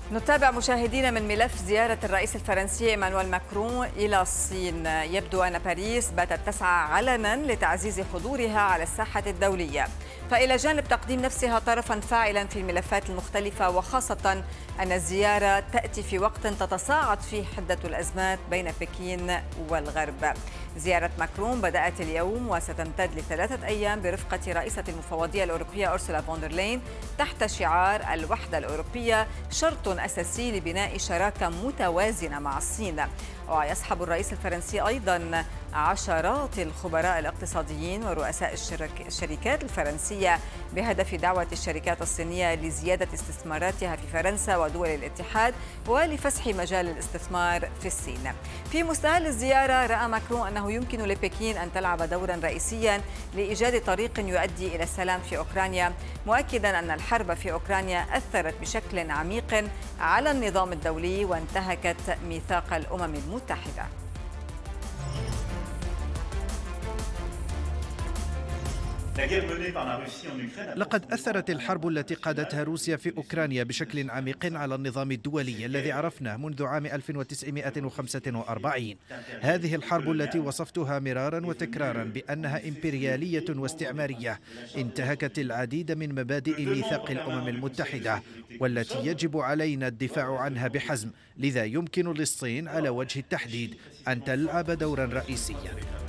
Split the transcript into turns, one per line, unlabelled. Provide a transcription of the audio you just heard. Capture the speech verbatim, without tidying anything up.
نتابع مشاهدينا من ملف زيارة الرئيس الفرنسي إيمانويل ماكرون إلى الصين. يبدو أن باريس باتت تسعى علنا لتعزيز حضورها على الساحة الدولية، فإلى جانب تقديم نفسها طرفا فاعلا في الملفات المختلفة، وخاصة أن الزيارة تأتي في وقت تتصاعد فيه حدة الأزمات بين بكين والغرب. زيارة ماكرون بدأت اليوم وستمتد لثلاثة أيام برفقة رئيسة المفوضية الأوروبية أورسولا فوندرلاين تحت شعار الوحدة الأوروبية شرط أساسي لبناء شراكة متوازنة مع الصين. ويصحب الرئيس الفرنسي أيضا عشرات الخبراء الاقتصاديين ورؤساء الشركات الفرنسية بهدف دعوة الشركات الصينية لزيادة استثماراتها في فرنسا ودول الاتحاد ولفسح مجال الاستثمار في الصين. في مستهل الزيارة رأى ماكرون أنه يمكن لبكين أن تلعب دورا رئيسيا لإيجاد طريق يؤدي إلى السلام في أوكرانيا، مؤكدا أن الحرب في أوكرانيا أثرت بشكل عميق على النظام الدولي وانتهكت ميثاق الأمم المتحدة.
لقد أثرت الحرب التي قادتها روسيا في أوكرانيا بشكل عميق على النظام الدولي الذي عرفناه منذ عام ألف وتسعمائة وخمسة وأربعين. هذه الحرب التي وصفتها مرارا وتكرارا بأنها إمبريالية واستعمارية انتهكت العديد من مبادئ ميثاق الأمم المتحدة، والتي يجب علينا الدفاع عنها بحزم. لذا يمكن للصين على وجه التحديد أن تلعب دورا رئيسيا.